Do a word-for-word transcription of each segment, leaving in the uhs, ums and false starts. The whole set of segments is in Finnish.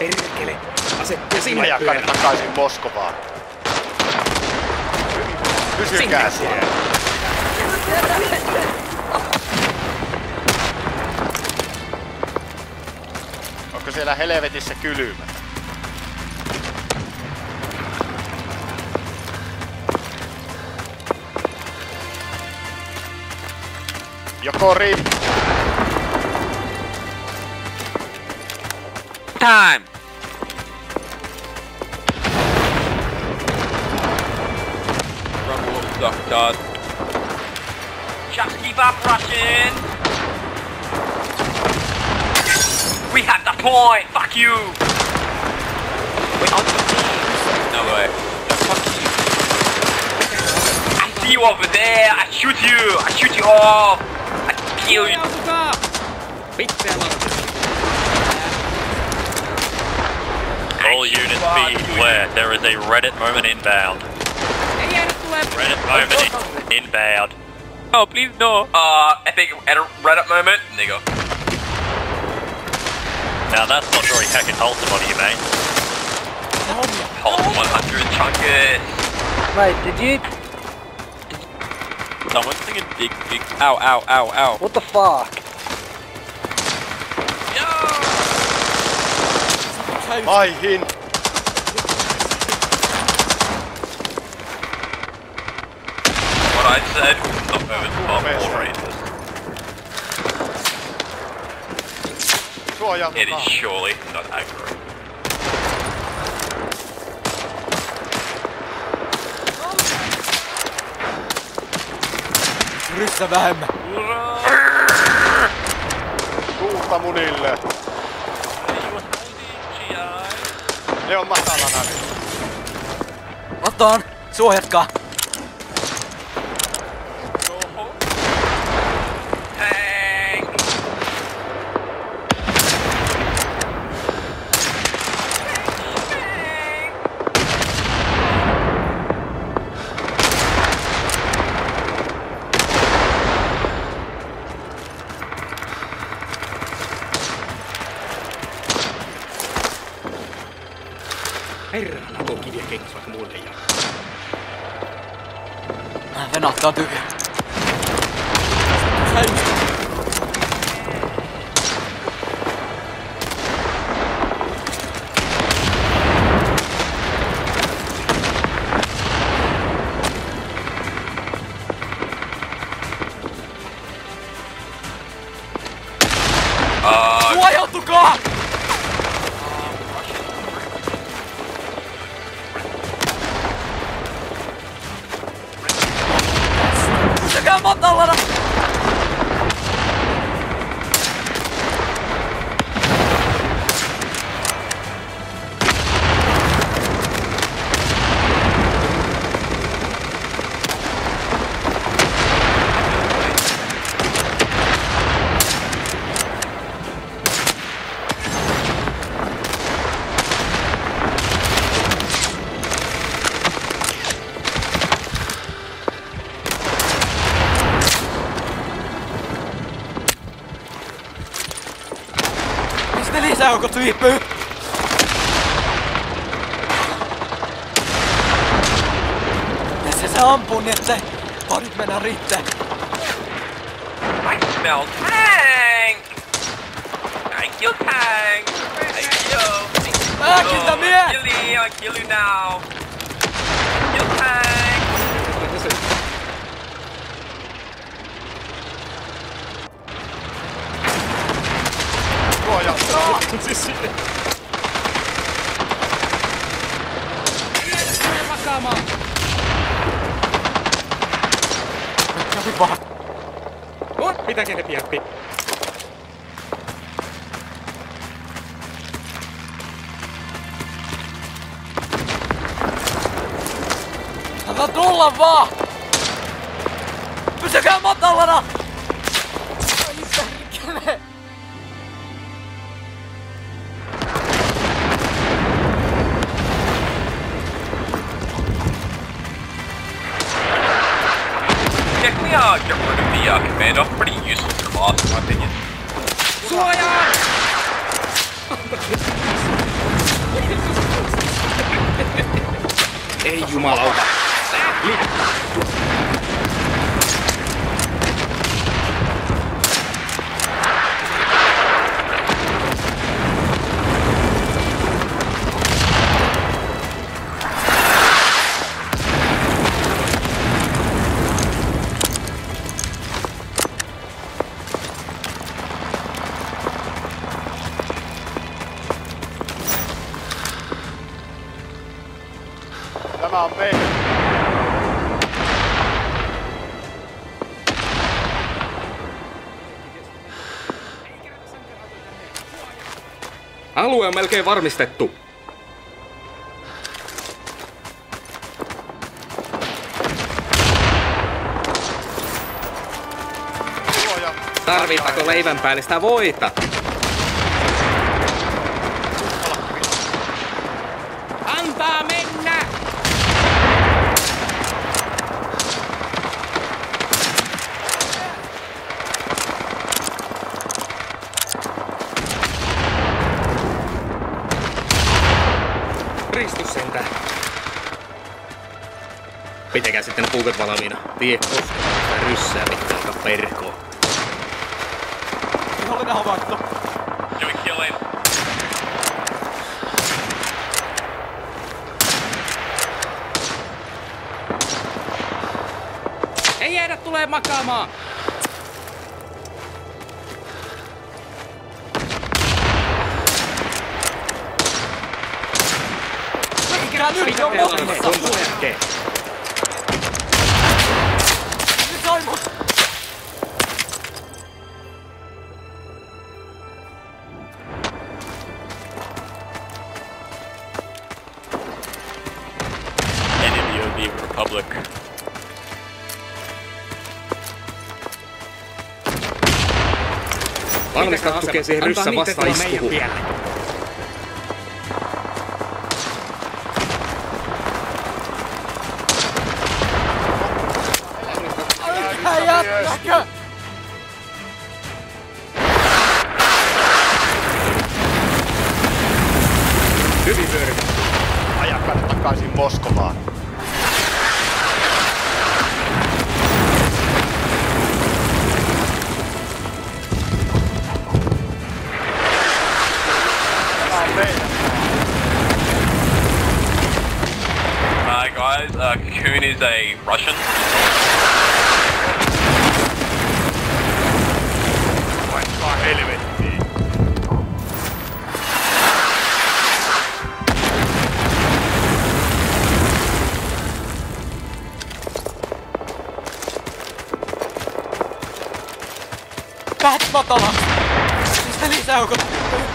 Perkele! Asettia Mä sinne jakan pyörä! takaisin Moskovaan. Pysykää siellä. Onko siellä helvetissä kylmä? Joko rim? Time! Run, duck, dot. Just keep up rushing! We have the point! Fuck you! Wait, on the team! No way. No, fuck you. I see you over there! I shoot you! I shoot you all! I kill you! Pitää lauta! All units be aware, there is a Reddit moment inbound. Ei jäädä tulee! Reddit moment inbound. Oh, please no! Uh, epic Reddit moment? There you go. Now that's not very heckin' wholesome of you, mate. Hold one hundred chunkus! Mate, did you... Someone's singing big, big... Ow, ow, ow, ow. What the fuck? Maihin! What I said was not over the top or racist. Suojaa It is surely not accurate. Ryssä vähemmän. Tuulta munille! Ne on matalana nyt. Otan! Suojatkaa! Tank! Herrana, kun kiviä keittäis vaikka mulle ja... Venahtaa tyhjä. Uh, Suojautukaa! Pysykää matalana! Mistä lisäaukot viipyy? Tässä se ampuu, niin ettei parit mennä riittää. I smell tank! I kill tank! I kill! Ää, kiltä mies! Kill you! I kill you now! Kill tank! Suojaa! Siis sinne! Mene makaamaan! Kävi vaan. On! Pitäkää ne pian pitää. Anna tulla vaan! Pysykää matalana! Ai perkele! Check me out! Get rid of the uh, commando. Pretty useless class in my opinion. Suojaa! Ei jumalauta. Tämä on meidän. Alue on melkein varmistettu. Suoja. Tarvitaanko leivän päälle sitä voita? Antaa mennä! Ristus sentään. Pitäkää sitten ne puukot valmiina. Tie koskaan sitä ryssää pitää alkaa perkoon. Vihollinen havaittu. Doing killing. Ei jäädä tulee makaamaan! Mikä nyt on motissa? Jälkeen. Nyt sai mut! Enemy of the Republic. Valmistaa tukea siihen ryssä vastaiskuun. Älkää jättäkö! Hyvin pyöri. Ajakaa ne takaisin Moskovaan. Tämä on meidän. Hi guys, uh, Cocoon is a Russian. Vaikkaa helvettiin. Päät matala! Mistä lisäykot?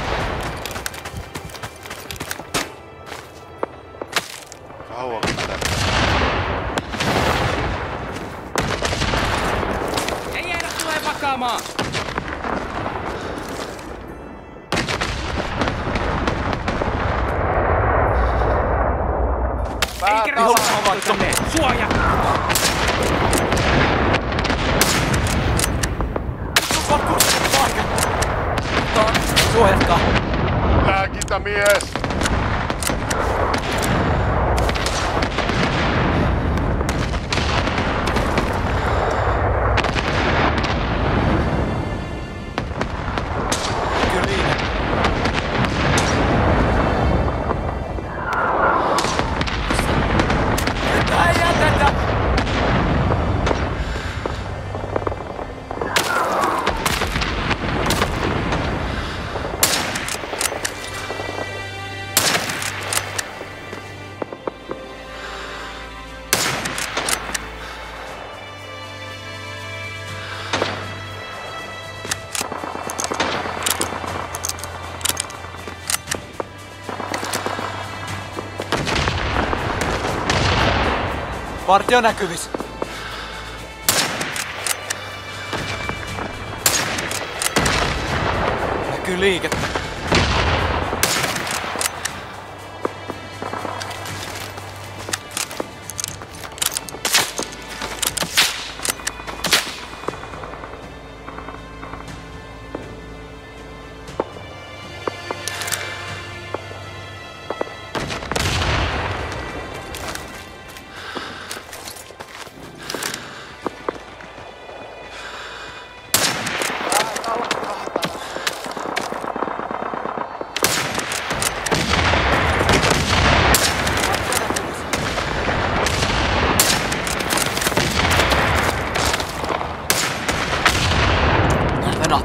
Kauanko tätä? Ei jäädä tulee makaamaan! Ei kerran Vihollinen havaittu. Suoja! Paikka! Suojatkaa! Lääkintä mies! Kyllä. Tätä ei jätetä! Partio näkyvissä. Näkyy liikettä.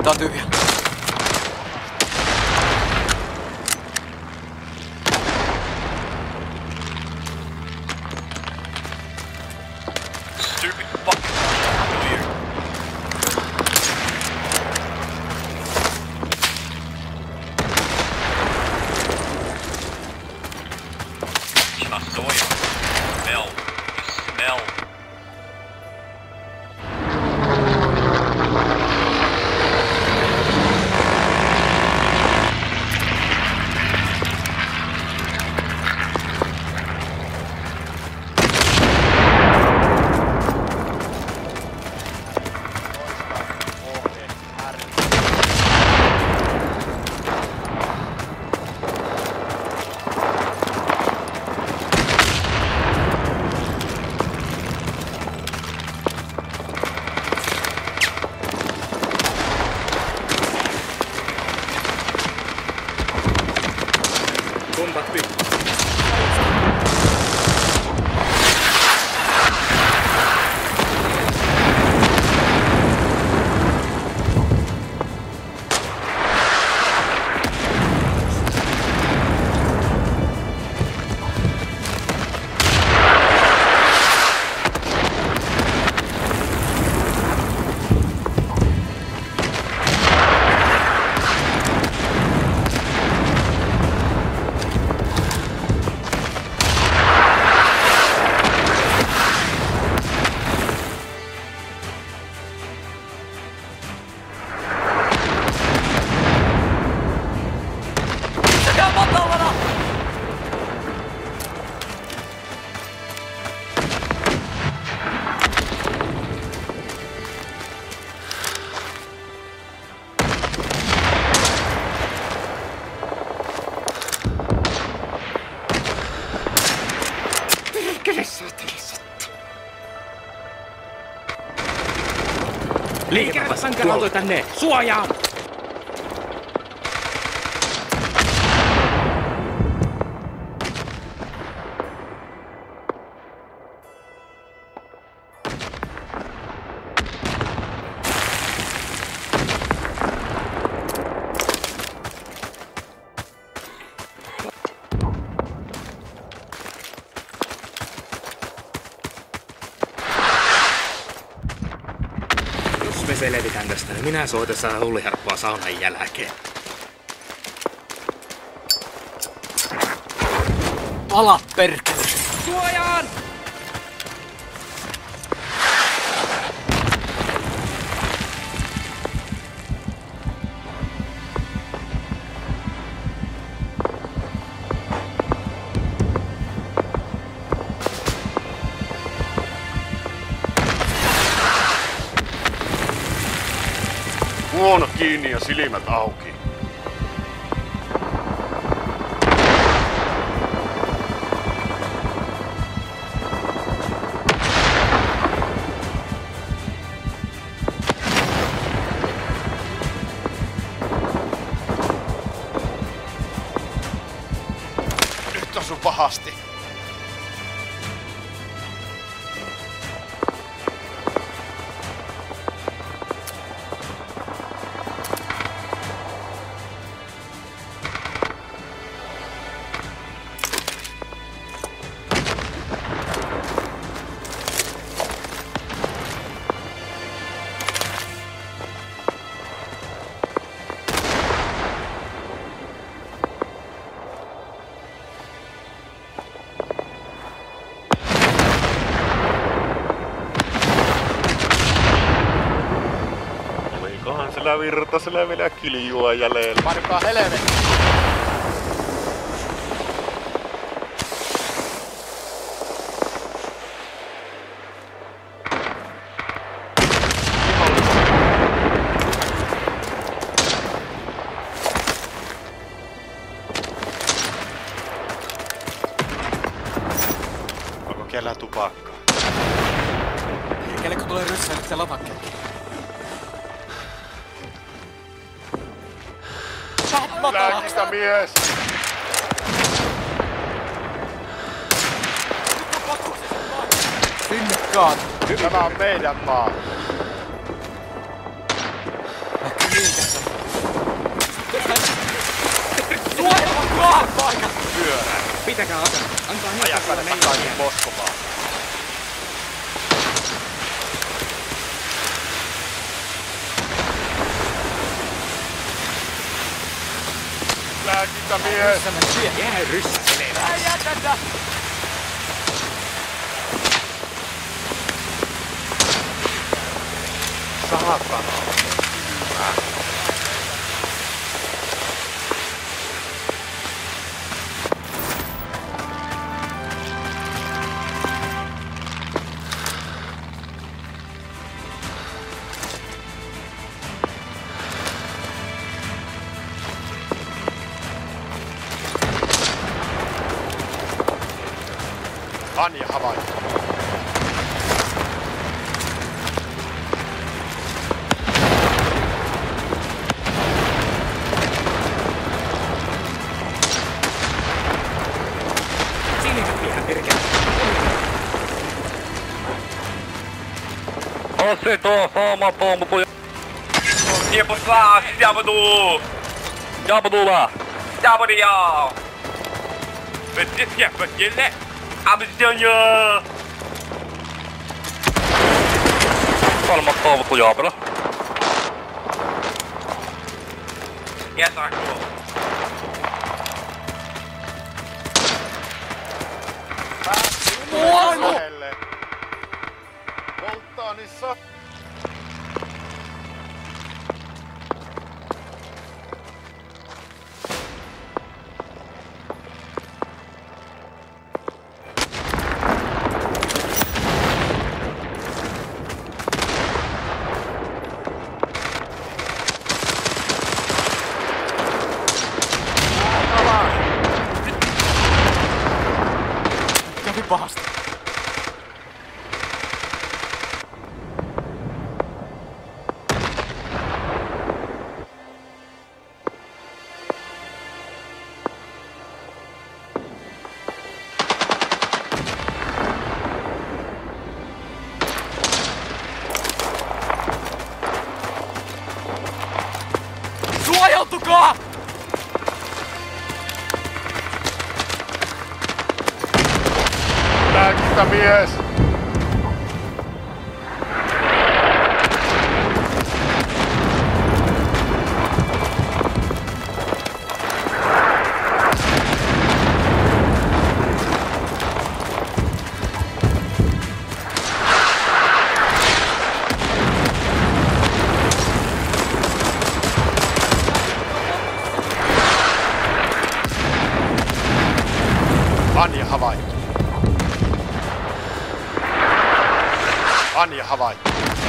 Tää on tyhjä. Stupid fuck. Weird. Just doing smell. You smell. Kontakti. Liikepäivä sankarautoja tänne! Suojaan! Jos me selvitään tästä, niin minä soitan hulliharppua saunan jälkeen. Pala perkele! Suojaan! Huono kiinni ja silmät auki. Nyt osu pahasti. Olikohan sillä Virtasella vielä kiljua jäljellä? Parikaa helvetti! Onko kellään tupakkaa? Kelle kun tulee ryssää, niin se latakkeen. Lääkistä mies! Sinne kaat! Tämä on meidän maa. Ehkä niitä. Suojelkaa paikat! Pyörää. Pitäkää asema. Antaa niitä Ajakaa tulla ne meidän takaisin jälkeen. Moskovaan. Lääkintämies! Missä me siellä? Jää ryssäilemään. Ää, jätätä! Saatana. Anja havaittu. Sinikappiahan perkele. Aseto, sama pompu. Не пошла, я буду! Я буду ла. Я буду я! Здесь я поделе! Объяснение! Kolmas toivottu Jaapila. Я так. Muualu! Voltaanissa. Kävi pahasti. Suojeltukaa! Lääkintämies! Anja havaittu. Anja havaittu.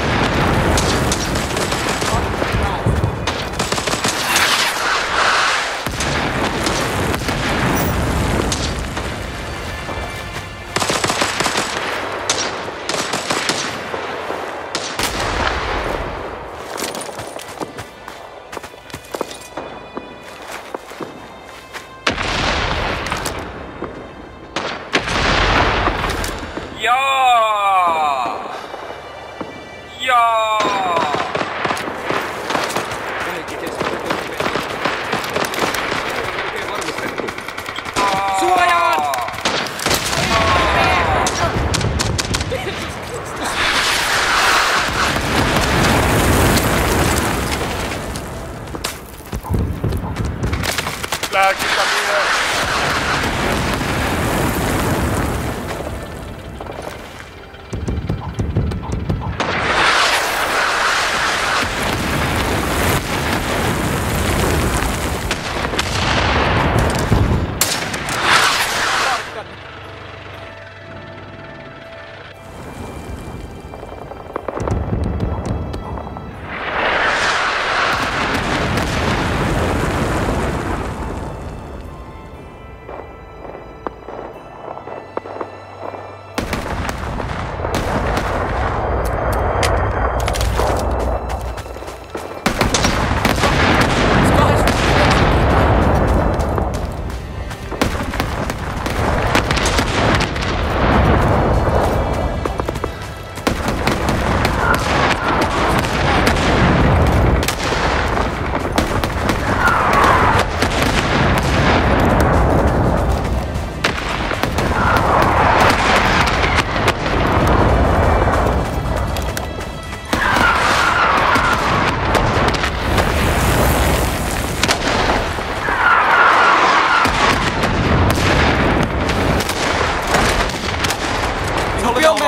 Ja! Ja! Kaikki keskityt. Oikein varmistettu. Suojaan! Lääkintämies!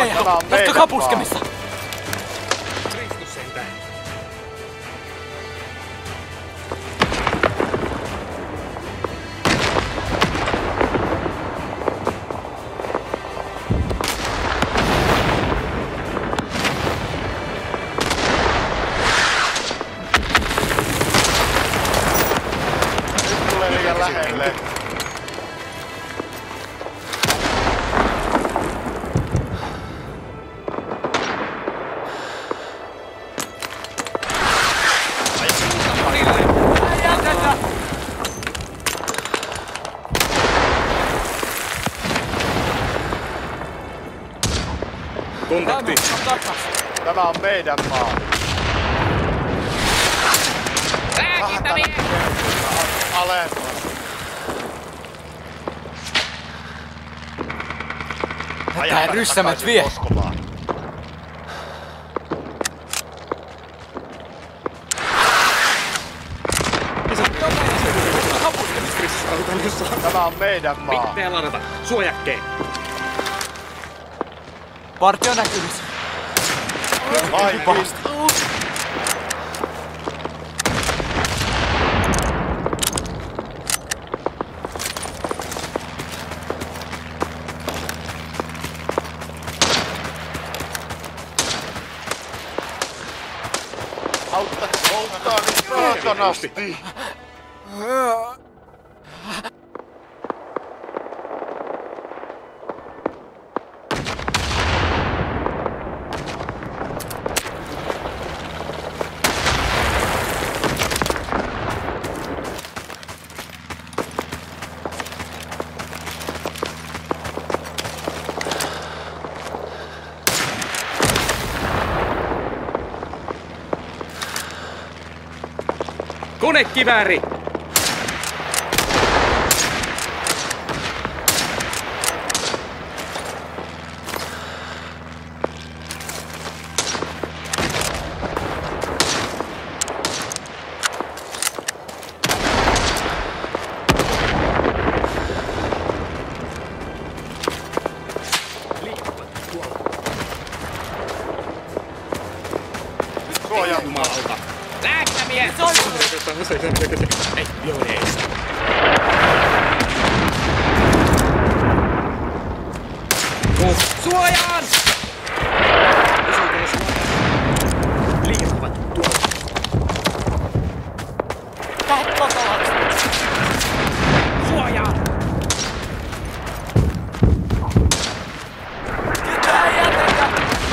Äijä, jatkakaa puskemissa! Kristus sentään. Nyt tulee liian lähelle. Kontakti. Tämä on meidän maa. Lääkintämiehet! Alemmas. Tää ryssämät vie! Moskomaan. Kristus, autan jossain. Tämä on meidän maa. Pitää ladata. Suojakkeen. Partio näkyvissä. Ai Pahasti. Autta, auttaa nyt saatanasti. Konekivääri! Suojaa. Jumalauta. Lääkintämiehet! Ei, jonees. Suojaan! Liikkuvat tuolla. Lähet kotolaksi! Suojaan! Mitä ei jätetä?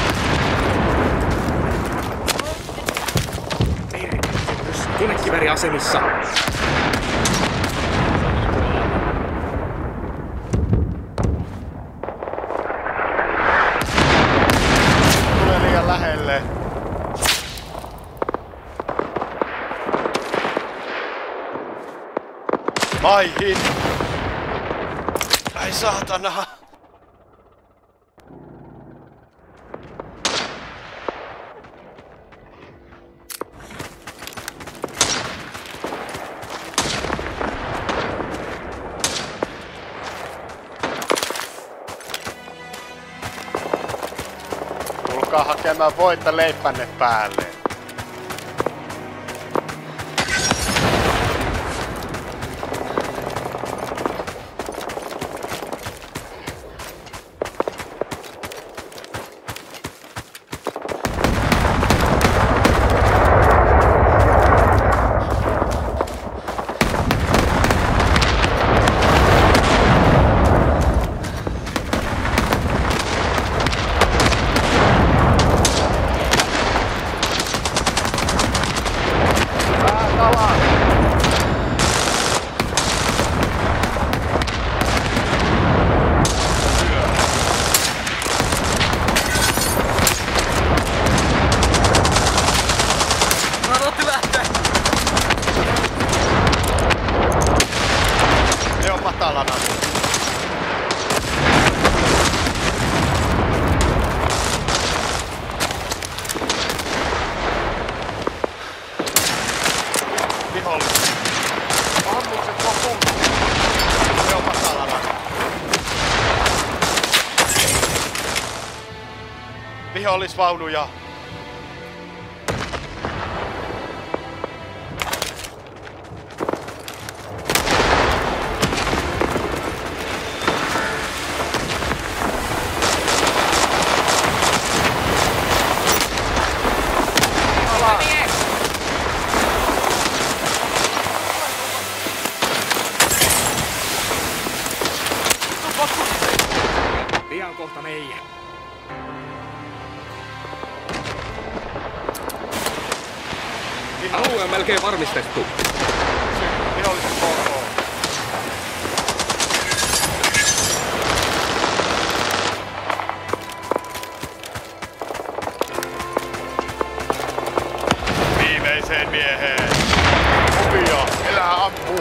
Konekivääri asemissa. Tulee liian lähelle. Maihin! Ai saatana! Tulkaa hakemaan voitta leipänne päälle. Ranotti lähtee! Ne on matalana. Vihollinen. Ammukset lopun. Ne on matalana. vihollisvaunuja. Pian kohta meidän. Alue on melkein varmistettu. Viholliset kokoon. Viimeiseen mieheen. Kovia, elää ammu.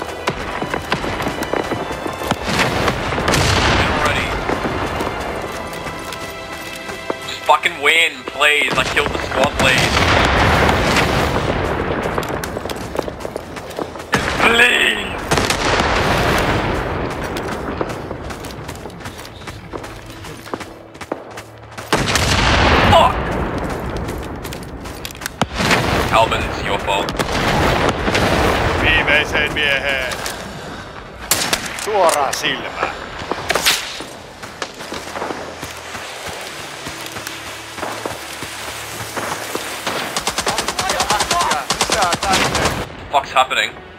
Fucking win, please. I killed the squad, please. Please! Fuck! Albin, it's your fault. Viimeiseen mieheen. Suoraan silmään. What's happening?